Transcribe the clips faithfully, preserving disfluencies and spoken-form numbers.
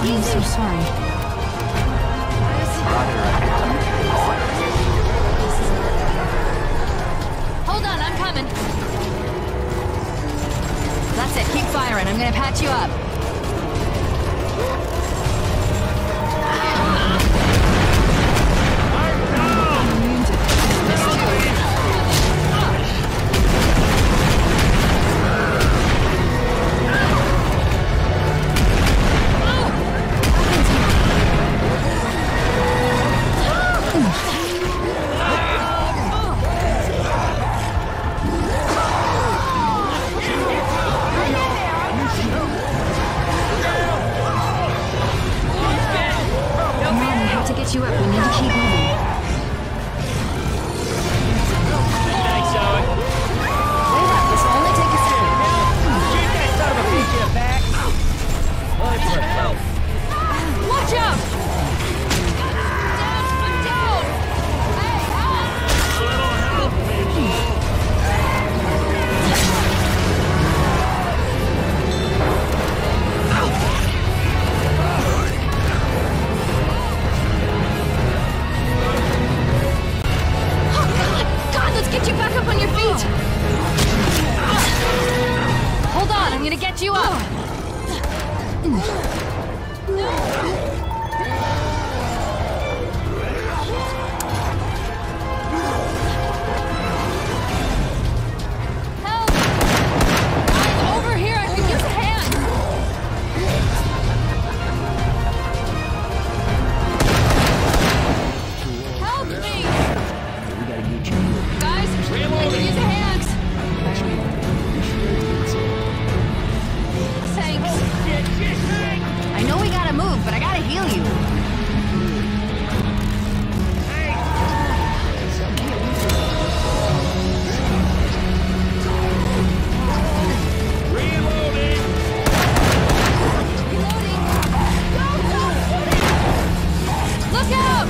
I'm so sorry. Hold on, I'm coming. That's it, keep firing. I'm gonna patch you up. You up. We need to keep moving. Thanks, Owen. Wait up, this will only take a second. Shoot that son of a bitch in the back. Watch out! Down, down! Hey, help! Get you back up on your feet! Hold on, I'm gonna get you up! Help! I'm over here, I could use a hand! Help me! We gotta get you. Guys, I could use a hand! Thanks. I know we gotta move, but I gotta heal you. Reloading! Reloading! Go, go, shoot it! Look out!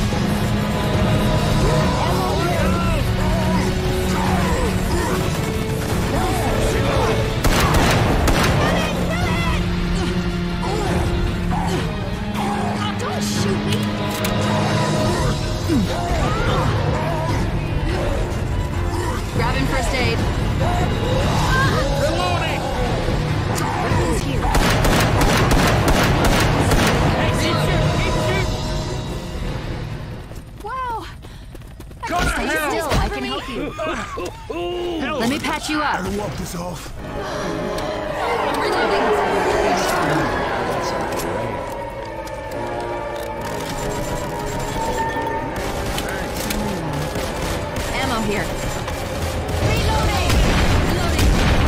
Grabbing first aid. Reloading! Who's here? Wow. Go to Stay hell! still. I can help you. Help! Let me patch you up. Gotta walk this off. I'm reloading. Ammo here. Reloading! Reloading!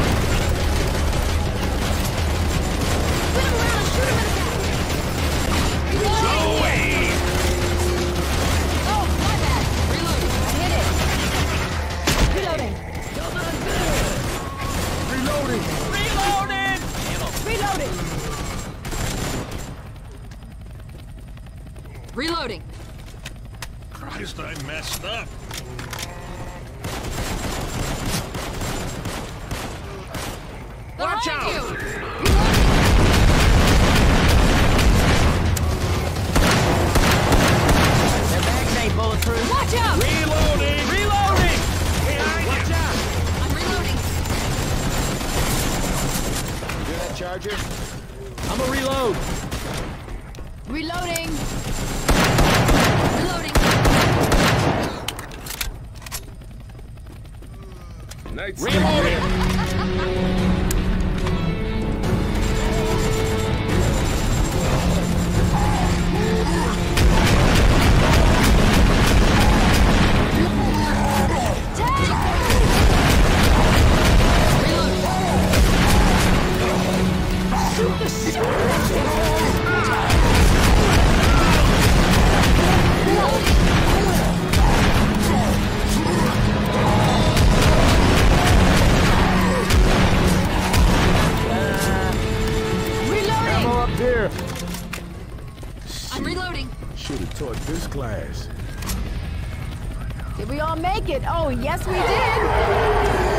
Whip him around, shoot him in the back! Reloading! Oh, my bad! Reloading! I hit it! Reloading! Reloading. Reloading! Reloading! Christ, I messed up. Watch Behind out! you! Their bags ain't bulletproof. Watch out! Reloading! Reloading! Watch out! I'm reloading. You hear that charger? I'm a reload. Reloading! Reloading! Night Reloading! Here. I'm reloading. Should have taught this class. Did we all make it? Oh, yes, we did.